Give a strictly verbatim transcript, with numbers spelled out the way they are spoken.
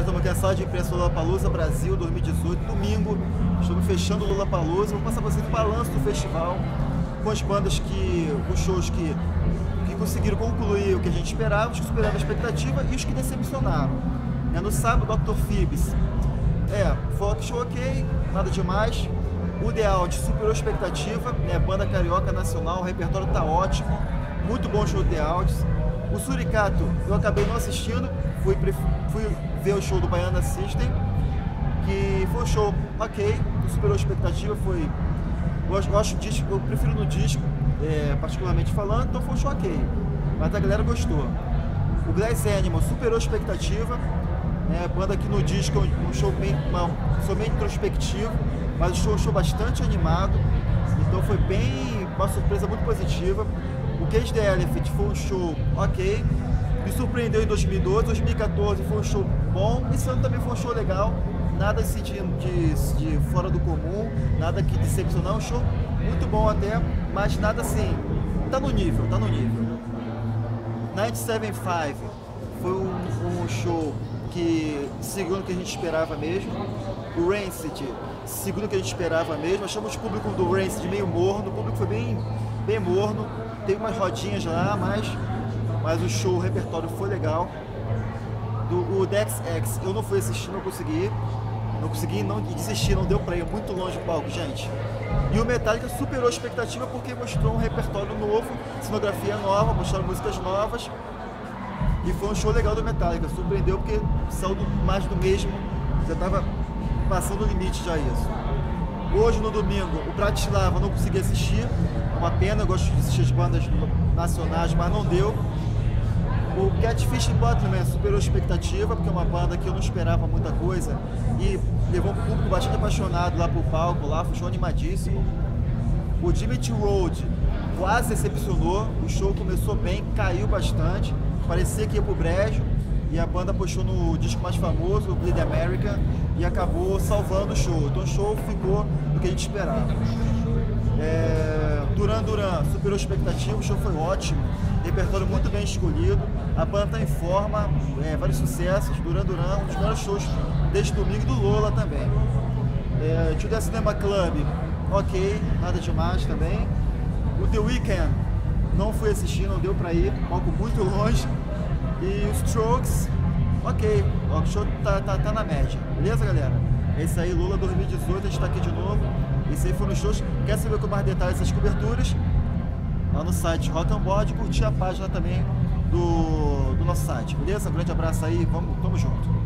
estamos aqui na sala de imprensa do Lollapalooza Brasil dois mil e dezoito, domingo. Estamos fechando o Lollapalooza. Vou passar para vocês o balanço do festival, com as bandas que, com os shows que, que conseguiram concluir o que a gente esperava, os que superaram a expectativa e os que decepcionaram. É, no sábado, doutor Phoebs. É, foi show ok, nada demais. O The Out superou a expectativa, né? Banda carioca nacional, o repertório tá ótimo, muito bom show do The Out. O Suricato eu acabei não assistindo, fui, fui ver o show do Baiana System, que foi um show ok, superou a expectativa, foi. Eu acho, eu, acho disco, eu prefiro no disco, é, particularmente falando, então foi um show ok, mas a galera gostou. O Glass Animal superou a expectativa, né? Banda aqui no disco, um show bem, uma, somente introspectivo, mas o show, um show bastante animado, então foi bem, uma surpresa muito positiva. O Cage the Elephant foi um show ok, me surpreendeu em dois mil e doze, dois mil e quatorze foi um show bom, esse ano também foi um show legal, nada assim de, de, de fora do comum, nada que decepcionar, um show muito bom até, mas nada assim, tá no nível, tá no nível. noventa e sete ponto cinco foi um, um show que segundo o que a gente esperava mesmo. O Rancid, segundo o que a gente esperava mesmo, achamos o público do Rancid meio morno, o público foi bem, bem morno, teve umas rodinhas lá, mas, mas o show, o repertório foi legal. Do, o Dex X eu não fui assistir, não consegui, não consegui não desistir, não deu pra ir, muito longe do palco, gente. E o Metallica superou a expectativa porque mostrou um repertório novo, cenografia nova, mostraram músicas novas. E foi um show legal do Metallica, surpreendeu porque saiu do, mais do mesmo, já estava passando o limite já isso. Hoje no domingo, o Bratislava não consegui assistir, é uma pena, eu gosto de assistir as bandas nacionais, mas não deu. O Catfish Bottleman superou a expectativa, porque é uma banda que eu não esperava muita coisa e levou um público bastante apaixonado lá pro palco, lá foi um show animadíssimo. O Dimitri Road quase decepcionou, o show começou bem, caiu bastante, parecia que ia pro brejo, e a banda puxou no disco mais famoso, o Bleed America, e acabou salvando o show. Então o show ficou do que a gente esperava. É... Duran Duran superou a expectativa, o show foi ótimo, repertório muito bem escolhido, a banda está em forma, é, vários sucessos. Duran Duran, um dos melhores shows deste domingo, do Lola também. É... To The Cinema Club, ok, nada demais também. O The Weeknd, não fui assistir, não deu pra ir, palco muito longe. E os Strokes, ok, o show tá, tá, tá na média, beleza, galera? Esse aí, Lula dois mil e dezoito, a gente tá aqui de novo. Esse aí foi nos shows. Quer saber com mais detalhes dessas coberturas? Lá no site Rock and Board, curtir a página também do, do nosso site, beleza? Um grande abraço aí, vamos, tamo junto.